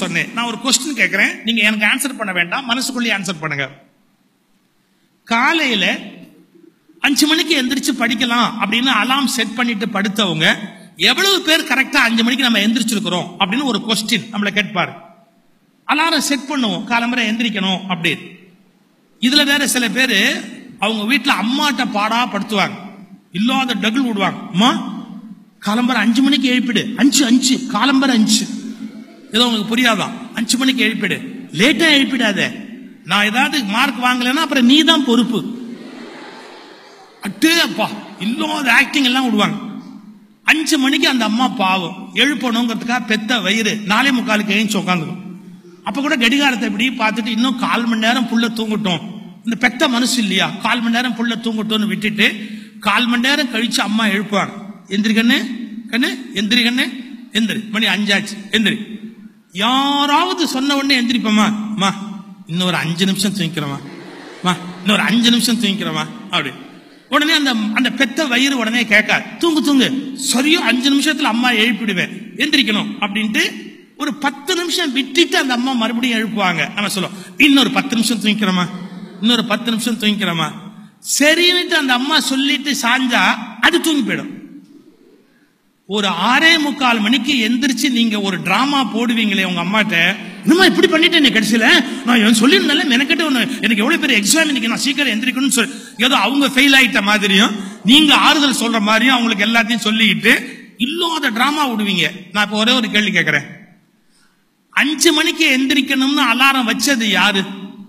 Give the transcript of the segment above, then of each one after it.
சொன்னேன். நான் ஒரு क्वेश्चन கேக்குறேன், நீங்க எனக்கு ஆன்சர் பண்ண வேண்டாம், மனசுக்குள்ளே ஆன்சர் பண்ணுங்க. காலையில 5 மணிக்கு எந்திரிச்சு படிக்கலாம் அப்படின்னு அலாம் செட் பண்ணிட்டு படுத்தவங்க எவ்வளவு பேர் கரெக்டா 5 மணிக்கு நம்ம எந்திரிச்சிருக்கிறோம் அப்படின்னு ஒரு क्वेश्चन நம்மள கேட்பாரு. அலாரம் செட் பண்ணுவோம் காலம்பரை எந்திரிக்கணும் அப்படின்னு. இதுல வேற சில பேரு அவங்க வீட்டுல அம்மாட்ட பாடா படுத்துவாங்க, இல்லாத டகுல் விடுவாங்க. அம்மா காலம்பரை 5 மணிக்கு எழுப்பிடு, 5 காலம்பரை 5. ஏதோ உங்களுக்கு புரியாதான், 5 மணிக்கு எழுப்பிடு, லேட்டா எழுப்பிடாத, நான் ஏதாவது மார்க் வாங்கலன்னா அப்புறம் நீ தான் பொறுப்பு. அட்டே அப்பா இல்லாத ஆக்டிங் எல்லாம் விடுவாங்க. 5 மணிக்கு அந்த அம்மா பாவம் எழுப்பணுங்கிறதுக்காக பெத்த வயிறு 4:45 எழுந்து உட்காந்துக்கும். அப்ப கூட கடிகாரத்தை இப்படி பார்த்துட்டு இன்னும் 1/4 மணி நேரம் புள்ள தூங்கட்டும், இந்த பெத்த மனசு இல்லையா, 1/4 மணி நேரம் புள்ள தூங்கட்டும்னு விட்டுட்டு 1/4 மணி நேரம் கழிச்சு அம்மா எழுப்புவாங்க. எந்திரி கண்ணு கண்ணு, எந்திரி கண்ணு, எந்திரி, மணி 5 ஆச்சு, எந்திரி. யாராவது சொன்ன உடனே எந்திரிப்பமா, அம்மா இன்னொரு 5 நிமிஷம் தூங்கிக்கிறோமா, இன்னொரு 5 நிமிஷம் தூங்கிக்கிறோமா அப்படி. உடனே அந்த பெத்த வயிறு உடனே கேட்காது, தூங்கு தூங்கு, சரியோ 5 நிமிஷத்துல அம்மா எழுப்பிடுவேன், எந்திரிக்கணும் அப்படின்ட்டு ஒரு 10 நிமிஷம் விட்டுட்டு அந்த அம்மா மறுபடியும் எழுப்புவாங்க. நம்ம சொல்லுவோம் இன்னொரு 10 நிமிஷம் தூங்கிக்கிறோமா, இன்னொரு 10 நிமிஷம் தூங்கிக்கிறோமா. சரின்னுட்டு அந்த அம்மா சொல்லிட்டு சாஞ்சா அது தூங்கி போயிடும். ஒரு 6:45 மணிக்கு எந்திரிச்சு நீங்க ஒரு டிராமா போடுவீங்களே உங்க அம்மாட்ட, இன்னுமா இப்படி பண்ணிட்டேன் கடைசியில, நான் சொல்லியிருந்தால மெனக்கிட்ட ஒண்ணு, எனக்கு எவ்வளவு பெரிய எக்ஸாம் இன்னைக்கு, நான் சீக்கிரம் எந்திரிக்கணும்னு சொல்லி ஏதோ அவங்க ஃபெயில் ஆயிட்ட மாதிரியும் நீங்க ஆறுதல் சொல்ற மாதிரியும் அவங்களுக்கு எல்லாத்தையும் சொல்லிக்கிட்டு இல்லாத டிராமா விடுவீங்க. நான் இப்ப ஒரே ஒரு கேள்வி கேட்கிறேன், 5 மணிக்கு எந்திரிக்கணும்னு அலாரம் வச்சது யாரு?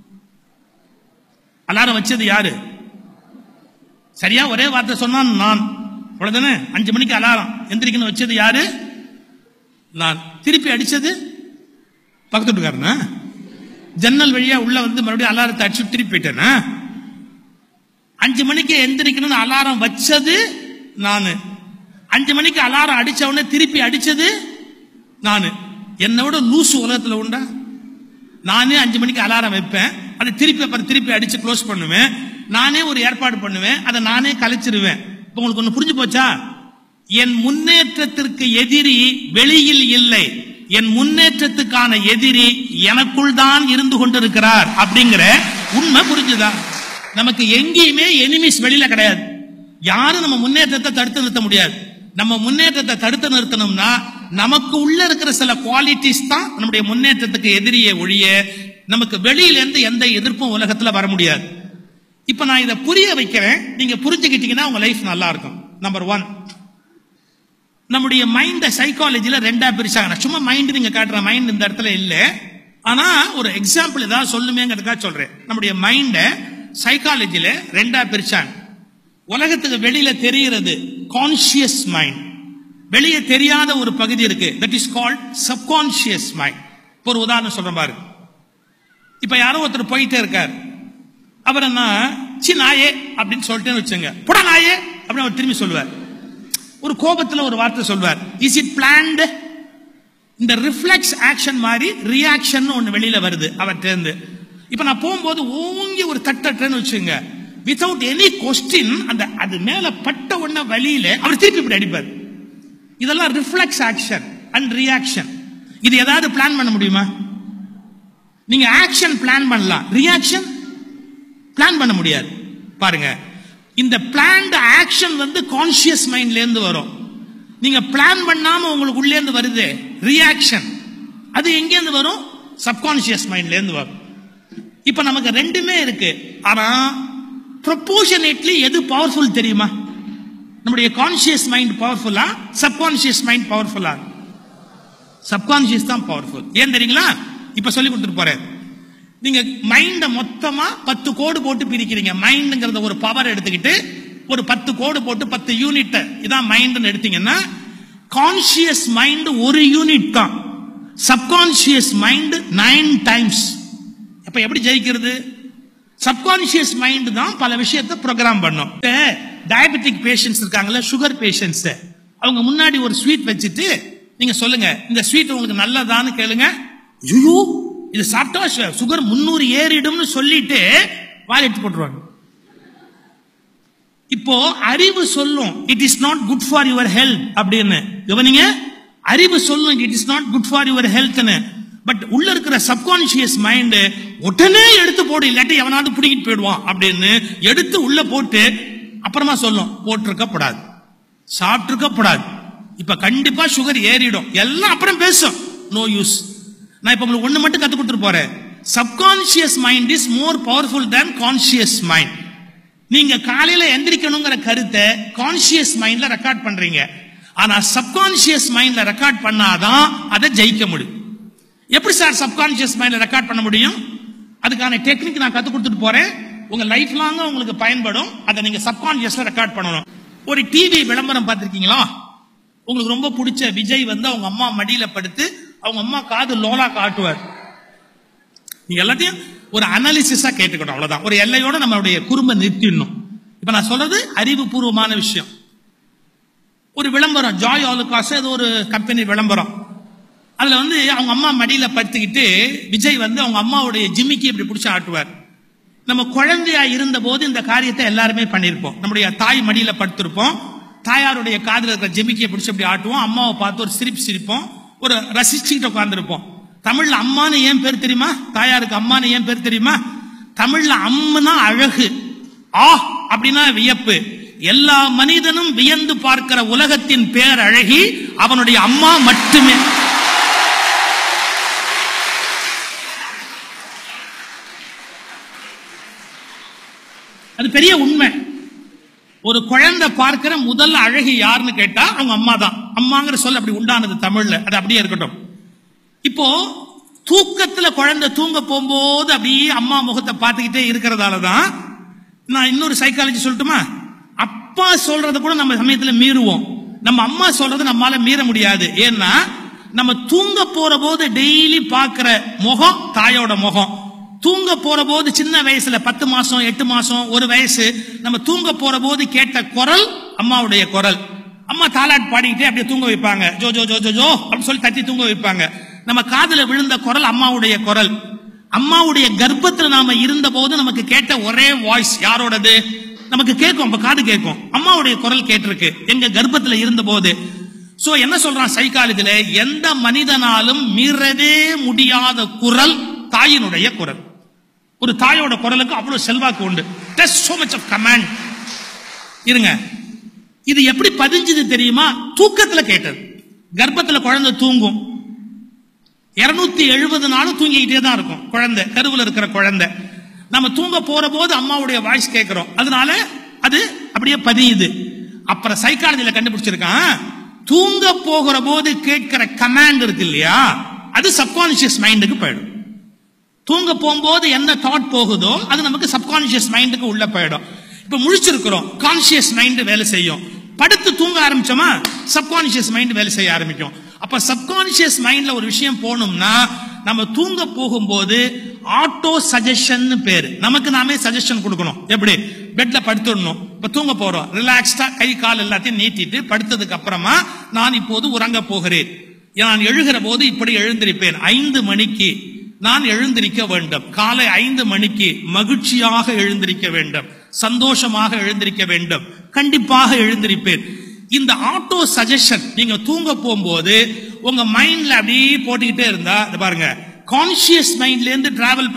அலாரம் வச்சது யாரு? சரியா ஒரே வார்த்தை சொன்னா நான், அவ்வளவுதானே. 5 மணிக்கு அலாரம் எந்திரிக்கணும் வச்சது யாரு? நான். திருப்பி அடிச்சது பக்கத்து வீட்டுக்காரனா? ஜன்னல் வழியா உள்ள வந்து மறுபடியும் அலாரத்தை அடிச்சு திருப்பி போயிட்டேனா? 5 மணிக்கு எந்திரிக்கணும்னு அலாரம் வச்சது நானு. 5 மணிக்கு அலாரம் அடிச்ச உடனே திருப்பி அடிச்சது நானு. என்னோட லூசு உலகத்துல உண்டா? நானே 5 மணிக்கு அலாரம் வைப்பேன், அதை திருப்பி அடிச்சு க்ளோஸ் பண்ணுவேன், நானே ஒரு ஏற்பாடு பண்ணுவேன், அதை நானே கலைச்சிருவேன். உங்களுக்கு ஒண்ணு புரிஞ்சு போச்சா? என் முன்னேற்றத்திற்கு எதிரி வெளியில் இல்லை, என் முன்னேற்றத்துக்கான எதிரி எனக்குள் தான் இருந்து கொண்டிருக்கிறார் அப்படிங்கிற உண்மை புரிஞ்சுதா? நமக்கு எங்கேயுமே எனிமிஸ் வெளியில கிடையாது. யாரும் நம்ம முன்னேற்றத்தை தடுத்து நிறுத்த முடியாது. நம்ம முன்னேற்றத்தை தடுத்து நிறுத்தணும்னா நமக்கு உள்ள இருக்கிற சில குவாலிட்டிஸ் தான் நம்முடைய முன்னேற்றத்துக்கு எதிரியே ஒழிய நமக்கு வெளியில இருந்து எந்த எதிர்ப்பும் உலகத்துல வர முடியாது. இப்ப நான் இதை புரிய வைக்கிறேன், நீங்க புரிஞ்சுக்கிட்டீங்கன்னா உங்க லைஃப் நல்லா இருக்கும். நம்பர் 1, நம்முடைய மைண்ட சைக்காலஜில 2ஆ பிரிச்சாங்க. சும்மா மைண்ட் நீங்க காட்டுற மைண்ட் இந்த இடத்துல இல்ல, ஆனா ஒரு எக்ஸாம்பிள் ஏதாவது சொல்லுமேங்கிறதுக்காக சொல்றேன். நம்முடைய மைண்ட சைக்காலஜில 2ஆ பிரிச்சாங்க. உலகத்துக்கு வெளியில தெரிகிறது கான்சியஸ் மைண்ட், வெளியே தெரியாத ஒரு பகுதி இருக்கு, that is called subconscious mind. இப்போ ஒரு உதாரணம் சொல்றேன் பாரு. இப்ப யாரோ ஒருத்தர் போயிட்டே இருக்கார், அவர் என்ன சி நாயே அப்படின்னு சொல்லிட்டேன்னு வச்சுங்க, புட நாயே அப்படின்னு அவர் திரும்பி சொல்லுவார். ஒரு கோபத்துல ஒரு வார்த்தை சொல்வார், இஸ் இட் பிளான்டு? இந்த ரிஃப்ளெக்ஸ் ஆக்ஷன் மாதிரி ரியாக்ஷன் ஒண்ணு வெளியில வருது அவர்கிட்ட இருந்து. இப்ப நான் போகும்போது ஓங்கி ஒரு தட்டன்னு வச்சுங்க, வித்தவுட் எனி கொஸ்டின் அந்த அது மேல பட்ட உடனே வழியில அவர் திருப்பி இப்படி அடிப்பார். இதெல்லாம் ரிஃப்ளெக்ஸ் ஆக்ஷன் அண்ட் ரியாக்ஷன். இது ஏதாவது பிளான் பண்ண முடியுமா? நீங்க ஆக்ஷன் பிளான் பண்ணலாம், ரியாக்ஷன் பிளான் பண்ண முடியாது. பாருங்க, இந்த பிளான்ட் ஆக்ஷன் வந்து கான்சியஸ் மைண்ட்ல இருந்து வரும். நீங்க பிளான் பண்ணாம உங்களுக்கு உள்ளே இருந்து வருது ரியாக்ஷன், அது எங்க இருந்து வரும்? சப்கான்சியஸ் மைண்ட்ல இருந்து வரும். இப்ப நமக்கு ரெண்டுமே இருக்கு, ஆனா ப்ரொபோர்ஷனேட்லி எது பவர்ஃபுல் தெரியுமா? நம்முடைய கான்சியஸ் மைண்ட் பவர்ஃபுல்லா, சப்கான்சியஸ் மைண்ட் பவர்ஃபுல்லா? சப்கான்சியஸ் தான் பவர்ஃபுல். ஏன் தெரியுங்களா? இப்ப சொல்லி கொடுத்துட்டு போறேன். நீங்க மைண்ட மொத்தமா 10 கோடு போட்டு பிரிக்கிறீங்க. மைண்ட்ங்கிறத ஒரு பவர் எடுத்துக்கிட்டு ஒரு 10 கோடு போட்டு 10 யூனிட் இதான் மைண்ட் எடுத்தீங்கன்னா, கான்சியஸ் மைண்ட் 1 யூனிட் தான், சப்கான்சியஸ் மைண்ட் 9 டைம்ஸ். அப்ப எப்படி ஜெயிக்கிறது? சப்கான்சியஸ் மைண்ட் தான் பல விஷயத்தை ப்ரோக்ராம் பண்ணும். டயபெட்டிக் பேஷண்ட்ஸ் இருக்காங்கல்ல, சுகர் பேஷண்ட்ஸ், அவங்க முன்னாடி ஒரு ஸ்வீட் வச்சுட்டு நீங்க சொல்லுங்க இந்த ஸ்வீட் உங்களுக்கு நல்லதான்னு கேளுங்க, ஐயோ இது சாப்பிட்டா சுகர் 300 ஏறிடும்னு சொல்லிட்டு வாய் எடுத்து போட்டுருவாங்க. இப்போ அறிவு சொல்லும் it is not good for your health அப்படின்னு. கவனிங்க, அறிவு சொல்லும் it is not good for your ஹெல்த்னு. பட் உள்ள இருக்கிற சப்கான்சியஸ் மைண்ட் உடனே எடுத்து போடு, இல்லாட்டி எவனாவது பிடிக்கிட்டு போயிடுவான் அப்படின்னு எடுத்து உள்ள போட்டு அப்புறமா சொல்லும் போட்டிருக்கப்படாது, சாப்பிட்டிருக்கப்படாது, இப்ப கண்டிப்பா சுகர் ஏறிடும், எல்லாம் அப்புறம் பேசும். No use. நான் இப்ப உங்களுக்கு ஒண்ணு மட்டும் கத்து கொடுத்துட்டு போறேன். Subconscious mind is more powerful than conscious mind. நீங்க காலையில எந்திரிக்கணுங்கிற கருத்தை கான்சியஸ் மைண்ட்ல ரெக்கார்ட் பண்றீங்க, ஆனா சப்கான்சியஸ் மைண்ட்ல ரெக்கார்ட் பண்ணாதான் அதை ஜெயிக்க முடியும். எப்படி சார் சப்கான்சியஸ் மைண்ட்ல ரெக்கார்ட் பண்ண முடியும்? அதுக்கான டெக்னிக் நான் கத்து கொடுத்துட்டு போறேன், உங்க லைஃப் லாங்க உங்களுக்கு பயன்படும். அதை நீங்க சப்கான்சியஸ்ல ரெக்கார்ட் பண்ணணும். ஒரு டிவி விளம்பரம் பார்த்திருக்கீங்களா? உங்களுக்கு ரொம்ப பிடிச்ச விஜய் வந்து அவங்க அம்மா மடியில படுத்து அவங்க அம்மா காது லோலா காட்டுவார். நீங்க எல்லாத்தையும் ஒரு அனாலிசிஸா கேட்டுக்கணும், அவ்வளவுதான். ஒரு எல்லையோட நம்மளுடைய குறும்ப நிறுத்திடணும். இப்ப நான் சொல்றது அறிவுபூர்வமான விஷயம். ஒரு விளம்பரம், ஜாய் ஆலுகாஸ் ஏதோ ஒரு கம்பெனி விளம்பரம். அதுல வந்து அவங்க அம்மா மடியில படுத்துக்கிட்டு விஜய் வந்து அவங்க அம்மாவுடைய ஜிமிக்கி இப்படி பிடிச்சி ஆட்டுவார். நம்ம குழந்தையா இருந்த போது இந்த காரியத்தை எல்லாருமே பண்ணிருப்போம். நம்முடைய தாய் மடியில படுத்திருப்போம், தாயாருடைய காதுல இருக்கிற ஜிமிக்கியை பிடிச்சி அப்படி ஆட்டுவோம், அம்மாவை பார்த்து ஒரு சிரிப்போம், ஒரு ரசிச்சுக்கிட்டு உட்கார்ந்துருப்போம். தமிழ்ல அம்மானு ஏன் பேர் தெரியுமா? தாயாருக்கு அம்மானு ஏன் பேர் தெரியுமா? தமிழ்ல அம்முனா அழகு, ஆ அப்படின்னா வியப்பு. எல்லா மனிதனும் வியந்து பார்க்கிற உலகத்தின் பேர் அழகி அவனுடைய அம்மா மட்டுமே. அது பெரிய உண்மை. ஒரு குழந்தை பார்க்கிற முதல் அழகி யாருன்னு கேட்டா அவங்க அம்மா தான். அம்மாங்கிற சொல்ல அப்படி உண்டானது தமிழ்ல, அது அப்படியே இருக்கட்டும். இப்போ தூக்கத்துல குழந்தை தூங்க போகும்போது அப்படியே அம்மா முகத்தை பார்த்துக்கிட்டே இருக்கிறதாலதான் நான் இன்னொரு சைக்காலஜி சொல்லட்டுமா? அப்பா சொல்றத கூட நம்ம சமயத்துல மீறுவோம், நம்ம அம்மா சொல்றது நம்மால மீற முடியாது. ஏன்னா நம்ம தூங்க போற போது டெய்லி பார்க்கிற முகம் தாயோட முகம். தூங்க போற போது சின்ன வயசுல 10 மாசம் 8 மாசம் 1 வயசு நம்ம தூங்க போற போது கேட்ட குரல் அம்மாவுடைய குரல். அம்மா தாலாட் பாடிக்கிட்டே அப்படியே தூங்க வைப்பாங்க, ஜோ ஜோ ஜோ ஜோ ஜோ அப்படின்னு சொல்லி தட்டி தூங்க வைப்பாங்க. நம்ம காதுல விழுந்த குரல் அம்மாவுடைய குரல். அம்மாவுடைய கர்ப்பத்துல நாம இருந்த போது நமக்கு கேட்ட ஒரே வாய்ஸ் யாரோடது? நமக்கு கேட்கும், காது கேட்கும், அம்மாவுடைய குரல் கேட்டிருக்கு எங்க கர்ப்பத்துல இருந்த போது. சோ என்ன சொல்றான் சைக்காலஜில, எந்த மனிதனாலும் மீறவே முடியாத குரல் தாயினுடைய குரல். ஒரு தாயோட குரலுக்கு அவ்வளவு செல்வாக்கு உண்டு. so much of command. இருங்க, இது எப்படி பதிஞ்சது தெரியுமா? தூக்கத்துல கேட்டது. கர்ப்பத்துல குழந்தை தூங்கும், 270 நாளும் தூங்கிக்கிட்டே தான் இருக்கும் குழந்தை, கருவில் இருக்கிற குழந்தை. நம்ம தூங்க போற போது அம்மாவுடைய வாய்ஸ் கேட்கிறோம், அதனால அது அப்படியே பதியுது. அப்புறம் சைக்காலஜில கண்டுபிடிச்சிருக்கான், தூங்க போகிற போது கேட்கிற கமாண்ட் இருக்கு இல்லையா, அது சப்கான்சியஸ் மைண்டுக்கு போயிடும். தூங்க போகும்போது என்ன தாட் போகுதோ அது நமக்கு சப்கான்சியஸ் மைண்டுக்கு உள்ள போயிடும். இப்ப முழிச்சிருக்கிறோம், கான்சியஸ் மைண்ட் வேலை செய்யும். படுத்து தூங்க ஆரம்பிச்சோமா சப்கான்சியஸ் மைண்ட் வேலை செய்ய ஆரம்பிக்கும். அப்ப சப்கான்சியஸ் மைண்ட்ல ஒரு விஷயம் போகணும்னா நம்ம தூங்க போகும்போது ஆட்டோ சஜஷன் பேரு, நமக்கு நாமே சஜஷன் கொடுக்கணும். எப்படி? பெட்ல படுத்துடணும், இப்ப தூங்க போறோம், ரிலாக்ஸ்டா கை கால் எல்லாத்தையும் நீட்டிட்டு படுத்ததுக்கு அப்புறமா நான் இப்போது உறங்க போகிறேன், நான் எழுகிற போது இப்படி எழுந்திருப்பேன், 5 மணிக்கு நான் எழுந்திருக்க வேண்டும், காலை 5 மணிக்கு மகிழ்ச்சியாக எழுந்திருக்க வேண்டும், சந்தோஷமாக எழுந்திருக்க வேண்டும், கண்டிப்பாக எழுந்திருப்பேன். இந்த ஆட்டோ சஜஷன் நீங்க தூங்க போகும்போது உங்க மைண்ட்ல அப்படியே போட்டுக்கிட்டே இருந்தா பாருங்க, கான்சியஸ் மைண்ட்ல இருந்து டிராவல்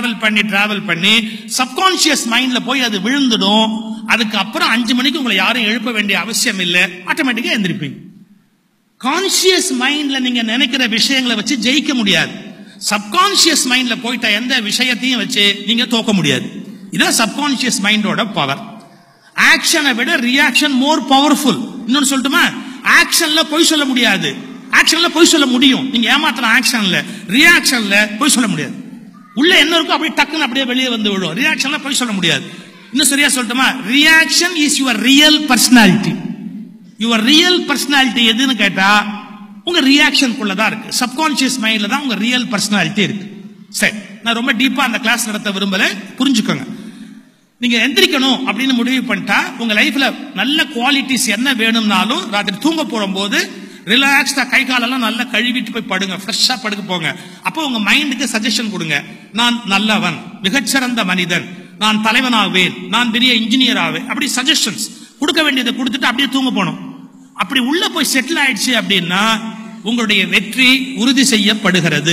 பண்ணி சப்கான்சியஸ் மைண்ட்ல போய் அது விழுந்துடும். அதுக்கு அப்புறம் 5 மணிக்கு உங்களை யாரும் எழுப்ப வேண்டிய அவசியம் இல்லை, ஆட்டோமேட்டிக்கா எழுந்திருப்பீங்க. கான்சியஸ் மைண்ட்ல நீங்க நினைக்கிற விஷயங்களை வச்சு ஜெயிக்க முடியாது. சப்கான்சியஸ் மைண்ட்ல போயிட்ட எந்த விஷயத்தையும் வச்சு நீங்க தோக்க முடியாது. இதான் சப்கான்சியஸ் மைண்டோட பவர். ஆக்ஷனை விட ரியாக்ஷன் மோர் பவர்ஃபுல். இன்னொன்னு சொல்லட்டுமா, ஆக்ஷன்ல பொய் சொல்ல முடியாது, ஆக்ஷன்ல பொய் சொல்ல முடியும். நீங்க ஏமாத்துற ஆக்ஷன்ல, ரியாக்ஷன்ல பொய் சொல்ல முடியாது. உள்ள என்ன இருக்கோ அப்படியே டக்குன்னு அப்படியே வெளியே வந்து விடும். ரியாக்ஷன்ல பொய் சொல்ல முடியாது. இன்னும் சரியா சொல்லட்டுமா, reaction is your real personality. Your real personality எதுன்னு கேட்டா உங்க ரியாக்ஷனுக்குள்ளதான் இருக்கு. சப்கான்சியஸ் மைண்ட்ல தான் உங்க ரியல் பர்சனாலிட்டி இருக்கு. சரி, நான் ரொம்ப டீப்பா அந்த கிளாஸ் நடத்த விரும்பல, புரிஞ்சுக்கோங்க. நீங்க எந்திரிக்கணும் அப்படின்னு முடிவு பண்ணிட்டா உங்க லைஃப்ல நல்ல குவாலிட்டிஸ் என்ன வேணும்னாலும் ராத்திரி தூங்க போகும்போது ரிலாக்ஸ்டா கை காலெல்லாம் நல்லா கழுவிட்டு போய் படுங்க, ஃப்ரெஷ்ஷா படுக்க போங்க. அப்போ உங்க மைண்டுக்கு சஜஷன் கொடுங்க, நான் நல்லவன், மிகச்சிறந்த மனிதன், நான் தலைவனாவேன், நான் பெரிய இன்ஜினியர் ஆவேன், அப்படி சஜஷன்ஸ் கொடுக்க வேண்டியதை கொடுத்துட்டு அப்படியே தூங்க போகணும். அப்படி உள்ள போய் செட்டில் ஆயிடுச்சு அப்படின்னா உங்களுடைய வெற்றி உறுதி செய்யப்படுகிறது.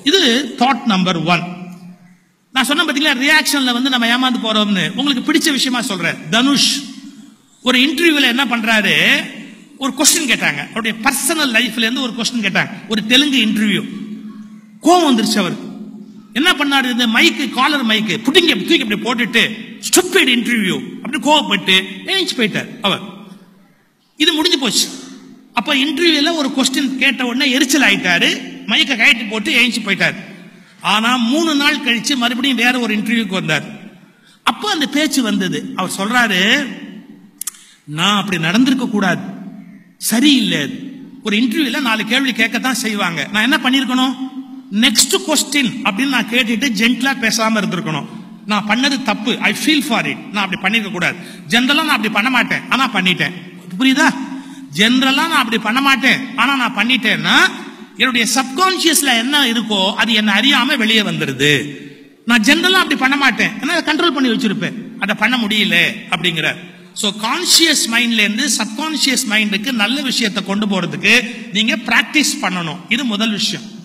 இது தாட் நம்பர் 1. நான் சொன்ன பாத்தீங்களா, ரியாக்ஷன்ல வந்து நம்ம ஏமாந்து போறோம்னு. உங்களுக்கு பிடிச்ச விஷயமா சொல்றேன். தனுஷ் ஒரு இன்டர்வியூல என்ன பண்றாரு, ஒரு கொஸ்டின் கேட்டாங்க, அவருடைய பர்சனல் லைஃப்ல இருந்து ஒரு கொஸ்டின் கேட்டாங்க, ஒரு தெலுங்கு இன்டர்வியூ. கோவம் வந்துருச்சு அவருக்கு. என்ன பண்ணாரு, இந்த மைக்கு, காலர் மைக்கு புட்டிங்க தூக்கி அப்படி போட்டுட்டு, ஸ்டூபிட் இன்டர்வியூ அப்படி கோவப்பட்டு ஏஞ்சி போயிட்டார் அவர். இது முடிஞ்சு போச்சு. அப்ப இன்டர்வியூல ஒரு கொஸ்டின் கேட்ட உடனே எரிச்சல் ஆயிட்டாரு, மைக்க கழட்டி போட்டு ஏஞ்சி போயிட்டார். ஆனா 3 நாள் கழிச்சு மறுபடியும் வேற ஒரு இன்டர்வியூக்கு வந்தார். அப்ப அந்த பேச்சு வந்தது. அவர் சொல்றாரு, நான் அப்படி நடந்திருக்க கூடாது, சரியில்லை. ஒரு இன்டர்வியூல 4 கேள்வி கேட்கத்தான் செய்வாங்க. நான் என்ன பண்ணிருக்கணும், நெக்ஸ்ட் கொஸ்டின் அப்படின்னு நான் கேட்டுட்டு ஜென்டலா பேசாம இருந்திருக்கணும். நான் பண்ணது தப்பு, ஐ ஃபீல் ஃபார் இட். நான் அப்படி பண்ணிருக்க கூடாது. ஜெனரலா நான் அப்படி பண்ண மாட்டேன், ஆனா பண்ணிட்டேன். புரியுதா? ஜெனரலா நான் அப்படி பண்ண மாட்டேன், ஆனா நான் பண்ணிட்டேன்னா என்னுடைய சப்கான்சியஸ்ல என்ன இருக்கோ அது என்ன அறியாம வெளியே வந்துருது. நான் ஜெனரலா அப்படி பண்ண மாட்டேன், ஏன்னா கண்ட்ரோல் பண்ணி வச்சிருப்பேன், அதை பண்ண முடியல அப்படிங்கிற. சோ கான்சியஸ் மைண்ட்ல இருந்து சப்கான்சியஸ் மைண்டுக்கு நல்ல விஷயத்தை கொண்டு போறதுக்கு நீங்க பிராக்டிஸ் பண்ணணும். இது முதல் விஷயம்.